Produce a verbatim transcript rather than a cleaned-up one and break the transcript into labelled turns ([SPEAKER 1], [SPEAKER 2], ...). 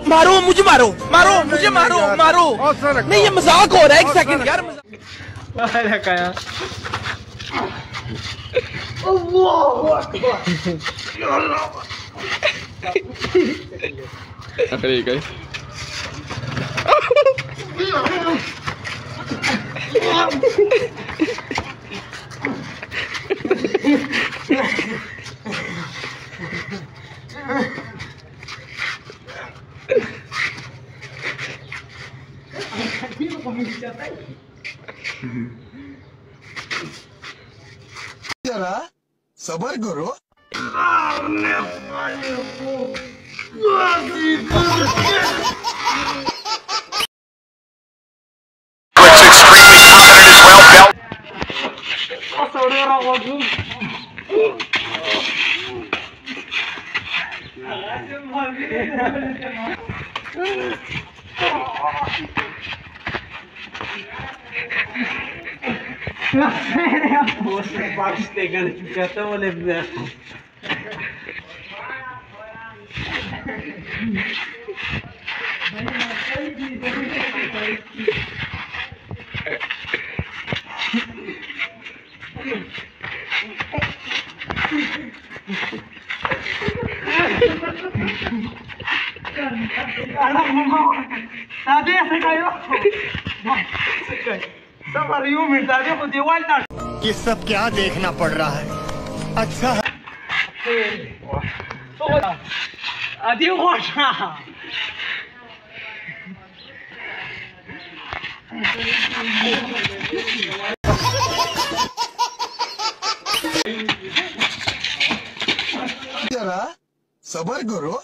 [SPEAKER 1] मारो मुझे, मारो मारो मुझे, मारो मारो। नहीं ये मजाक हो रहा है, एक सेकंड यार।
[SPEAKER 2] जरा सबर करो।
[SPEAKER 3] ये सब क्या देखना पड़ रहा है? अच्छा
[SPEAKER 2] जरा सबर करो।